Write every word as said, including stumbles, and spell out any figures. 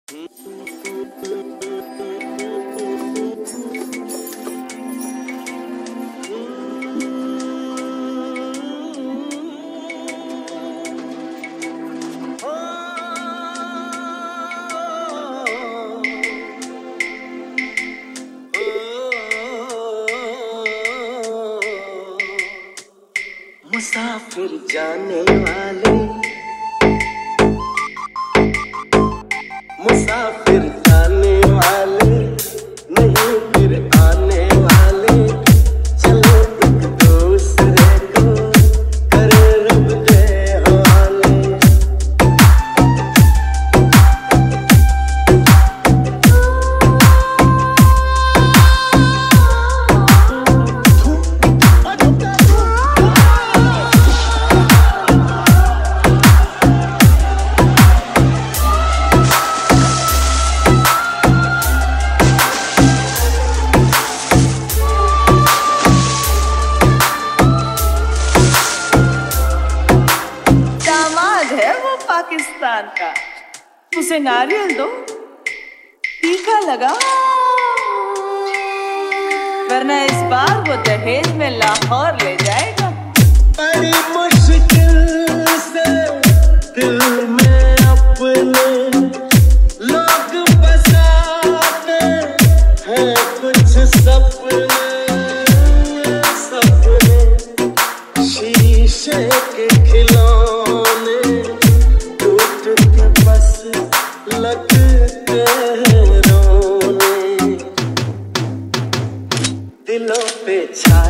मुसाफिर जाने वाले, मुसाफिर जाने वाले, नहीं फिर आने वाले। चलो एक दूसरे को करे रब के हवाले। पाकिस्तान का, उसे नारियल दो, तीखा लगा, वरना इस बार वो दहेज में लाहौर ले जाएगा। बड़ी मुश्किल से दिल में अपने लोग बसाते हैं कुछ सपने, सपने शीशे के खिलौने लगते रोने। दिलों पे छा